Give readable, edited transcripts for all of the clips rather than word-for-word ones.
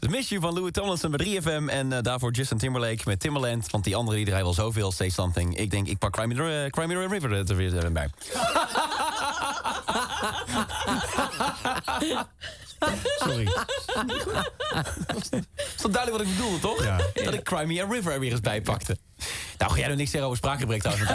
Miss You van Louis Tomlinson bij 3FM. En daarvoor Justin Timberlake met Timberland. Want die andere die draaien wel zoveel, Say Something. Ik denk, ik pak Cry Me a River er weer bij. Sorry. Is dat duidelijk wat ik bedoelde, toch? Ja. Dat ik Cry Me a River er weer eens bij pakte. Nou, ga jij nog niks zeggen over spraakgebrek trouwens?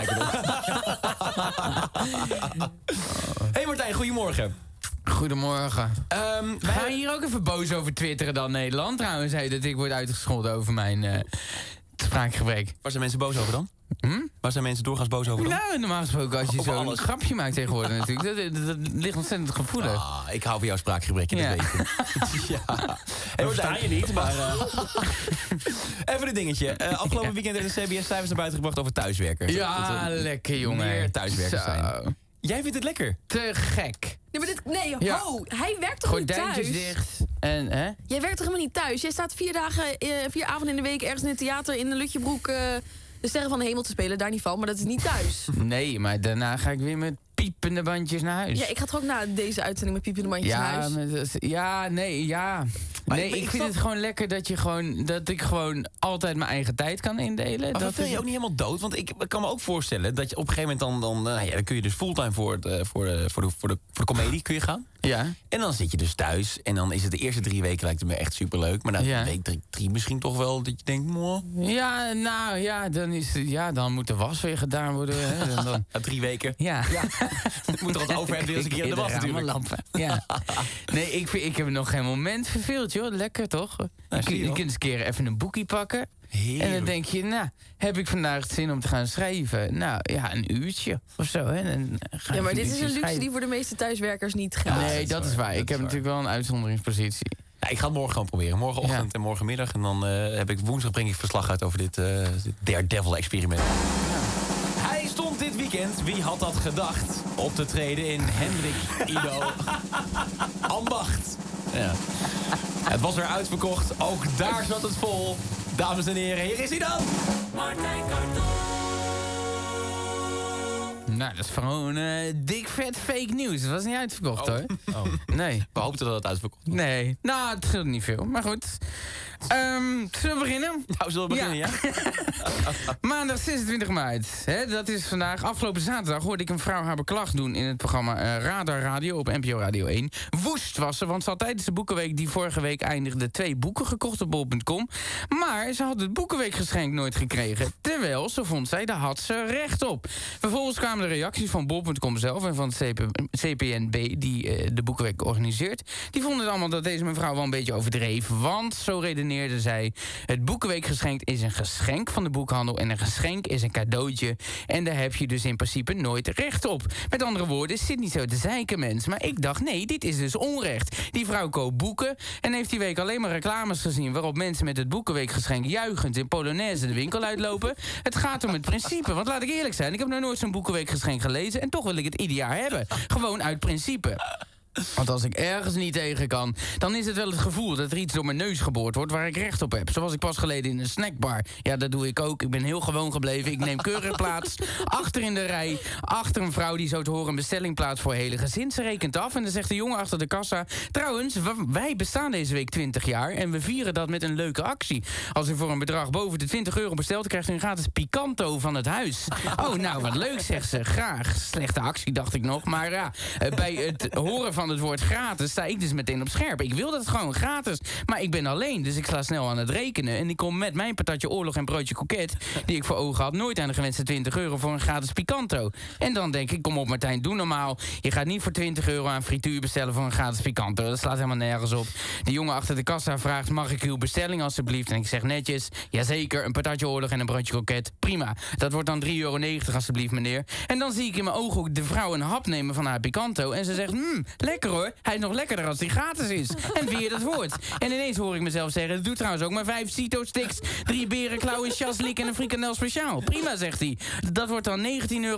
Hey Martijn, goedemorgen. Goedemorgen. Ga je hier ook even boos over twitteren dan, Nederland? Trouwens, dat ik word uitgescholden over mijn spraakgebrek. Waar zijn mensen boos over dan? Waar zijn mensen doorgaans boos over dan? Nou, normaal gesproken als je zo'n grapje maakt tegenwoordig natuurlijk. Dat ligt ontzettend gevoelig. Ik hou van jouw spraakgebrek, dat weet je. Ja. Dat versta je niet, maar... Even een dingetje. Afgelopen weekend heeft de CBS cijfers naar buiten gebracht over thuiswerkers. Ja, lekker jongen. Meer thuiswerkers zijn. Jij vindt het lekker? Te gek. Ja, hij werkt toch niet thuis? Gordijntjes dicht. En, hè? Jij werkt toch helemaal niet thuis? Jij staat 4 avonden in de week ergens in het theater in de Lutjebroek de Sterren van de Hemel te spelen. Daar niet van, maar dat is niet thuis. Nee, maar daarna ga ik weer met piepende bandjes naar huis. Ja, ik ga toch ook na deze uitzending met piepende bandjes naar huis? Nee, ik vind het gewoon lekker dat ik gewoon altijd mijn eigen tijd kan indelen. Maar dat vind je ook niet helemaal dood? Want ik kan me ook voorstellen dat je op een gegeven moment dan kun je dus fulltime voor de comedie kun je gaan. Ja. En dan zit je dus thuis en dan is het de eerste 3 weken lijkt het me echt superleuk. Maar na week 3 misschien toch wel dat je denkt... Moh. Ja, nou ja, dan moet de was weer gedaan worden. Hè. Dan... Na 3 weken? Ja. Het moet er wat over hebben, als een keer in de was natuurlijk. Lampen. Ja. Nee, ik heb nog geen moment verveeld, joh. Lekker, toch? Je kunt eens een keer even een boekie pakken. Heerlijk. En dan denk je, nou, heb ik vandaag zin om te gaan schrijven? Nou, ja, een uurtje of zo. Hè? Ja, maar dit is een luxe die voor de meeste thuiswerkers niet geldt. Nee, dat is waar. Ik heb natuurlijk wel een uitzonderingspositie. Ja, ik ga het morgen gewoon proberen. Morgenochtend en morgenmiddag. En dan woensdag breng ik verslag uit over dit Daredevil-experiment. Ja. Hij stond dit weekend, wie had dat gedacht, op te treden in Hendrik Ido Ambacht. Ja. Het was weer uitverkocht. Ook daar zat het vol. Dames en heren, hier is hij dan. Martijn Karton. Nou, dat is gewoon dik vet fake nieuws. Het was niet uitverkocht, hoor. Oh. Nee. We hoopten dat het uitverkocht was. Nee. Nou, het scheelt niet veel. Maar goed. Zullen we beginnen? Nou, zullen we beginnen, ja? Maandag 26 maart. Hè, dat is vandaag. Afgelopen zaterdag hoorde ik een vrouw haar beklag doen in het programma Radar Radio op NPO Radio 1. Woest was ze, want ze had tijdens de Boekenweek die vorige week eindigde 2 boeken gekocht op bol.com. Maar ze had het Boekenweekgeschenk nooit gekregen. Terwijl, zo vond zij, daar had ze recht op. Vervolgens kwamen de reacties van bol.com zelf en van het CPNB die de Boekenweek organiseert. Die vonden allemaal dat deze mevrouw wel een beetje overdreven. Want, zo redeneerde zij, het Boekenweekgeschenk is een geschenk van de boekhandel en een geschenk is een cadeautje. En daar heb je dus in principe nooit recht op. Met andere woorden, zit niet zo te zeiken, mens. Maar ik dacht, nee, dit is dus onrecht. Die vrouw koopt boeken en heeft die week alleen maar reclames gezien waarop mensen met het Boekenweekgeschenk juichend in Polonaise de winkel uitlopen. Het gaat om het principe, want laat ik eerlijk zijn, ik heb nog nooit zo'n Boekenweekgeschenk gelezen en toch wil ik het ieder jaar hebben. Gewoon uit principe. Want als ik ergens niet tegen kan, dan is het wel het gevoel dat er iets door mijn neus geboord wordt waar ik recht op heb. Zoals ik pas geleden in een snackbar. Ja, dat doe ik ook. Ik ben heel gewoon gebleven. Ik neem keurig plaats achter in de rij. Achter een vrouw die zo te horen een bestelling plaatst voor hele gezin. Ze rekent af en dan zegt de jongen achter de kassa: trouwens, wij bestaan deze week 20 jaar en we vieren dat met een leuke actie. Als u voor een bedrag boven de €20 bestelt, krijgt u een gratis Picanto van het huis. Oh, nou wat leuk, zegt ze. Graag. Slechte actie, dacht ik nog. Maar ja, bij het horen van het woord gratis sta ik dus meteen op scherp. Ik wil dat gewoon gratis, maar ik ben alleen, dus ik sla snel aan het rekenen. En ik kom met mijn patatje oorlog en broodje koket, die ik voor ogen had, nooit aan de gewenste €20 voor een gratis Picanto. En dan denk ik, kom op Martijn, doe normaal. Je gaat niet voor €20 aan frituur bestellen voor een gratis Picanto. Dat slaat helemaal nergens op. De jongen achter de kassa vraagt, mag ik uw bestelling alstublieft? En ik zeg netjes, jazeker, een patatje oorlog en een broodje koket. Prima. Dat wordt dan €3,90 alstublieft, meneer. En dan zie ik in mijn ooghoek de vrouw een hap nemen van haar Picanto en ze zegt, lekker hoor. Hij is nog lekkerder als hij gratis is. En wie je dat hoort. En ineens hoor ik mezelf zeggen, doe trouwens ook maar 5 Cito-sticks, 3 berenklauwen, chaslik en een frikandel speciaal. Prima, zegt hij. Dat wordt dan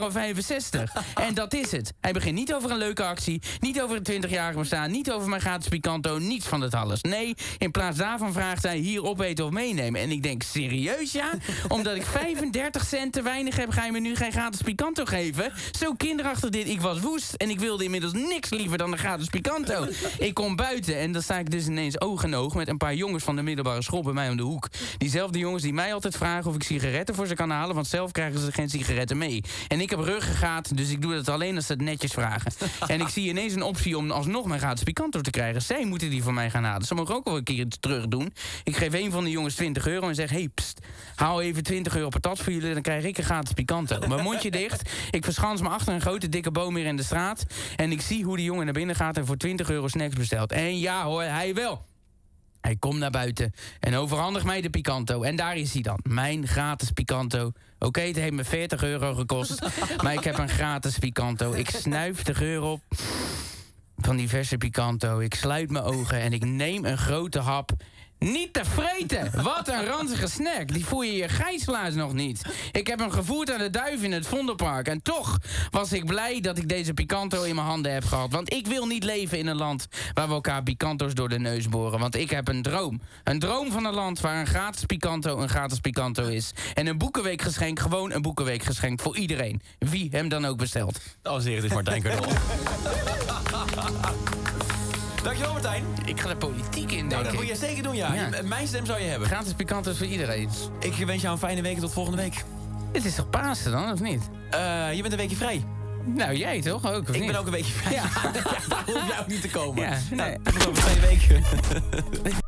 €19,65. En dat is het. Hij begint niet over een leuke actie, niet over het 20-jarige bestaan, niet over mijn gratis Picanto, niets van het alles. Nee, in plaats daarvan vraagt hij hier opeten of meenemen. En ik denk, serieus ja? Omdat ik 35 cent te weinig heb, ga je me nu geen gratis Picanto geven? Zo kinderachtig dit. Ik was woest en ik wilde inmiddels niks liever dan een gratis gratis Picanto. Ik kom buiten en dan sta ik dus ineens oog in oog met een paar jongens van de middelbare school bij mij om de hoek. Diezelfde jongens die mij altijd vragen of ik sigaretten voor ze kan halen, want zelf krijgen ze geen sigaretten mee. En ik heb ruggengraat, dus ik doe dat alleen als ze het netjes vragen. En ik zie ineens een optie om alsnog mijn gratis Picanto te krijgen. Zij moeten die van mij gaan halen. Ze mogen ook wel een keer iets terug doen. Ik geef een van de jongens €20 en zeg, hey, pst, haal even €20 patat voor jullie, dan krijg ik een gratis Picanto. Mijn mondje dicht, ik verschans me achter een grote dikke boom hier in de straat en ik zie hoe die jongen naar binnen gaat en voor €20 snacks bestelt. En ja hoor, hij wel. Hij komt naar buiten en overhandigt mij de Picanto. En daar is hij dan, mijn gratis Picanto. Oké, het heeft me €40 gekost, maar ik heb een gratis Picanto. Ik snuif de geur op van die verse Picanto. Ik sluit mijn ogen en ik neem een grote hap. Niet te vreten! Wat een ranzige snack. Die voel je gijzelaars nog niet. Ik heb hem gevoerd aan de duif in het Vondelpark. En toch was ik blij dat ik deze Picanto in mijn handen heb gehad. Want ik wil niet leven in een land waar we elkaar Picanto's door de neus boren. Want ik heb een droom. Een droom van een land waar een gratis Picanto is. En een boekenweekgeschenk, gewoon een boekenweekgeschenk voor iedereen. Wie hem dan ook bestelt. Dames en heren, dit is Martijn Kardel. Dankjewel, Martijn. Ik ga de politiek in, Nou, dat moet je zeker doen, ja. Mijn stem zou je hebben. Gratis Picanto's voor iedereen. Ik wens jou een fijne week en tot volgende week. Dit is toch Pasen dan, of niet? Je bent een weekje vrij. Nou, jij toch ook, of Ik niet? ben ook een weekje vrij. Ja. Daar hoef jij ook niet te komen. Ja, nee. Nou, tot over 2 weken.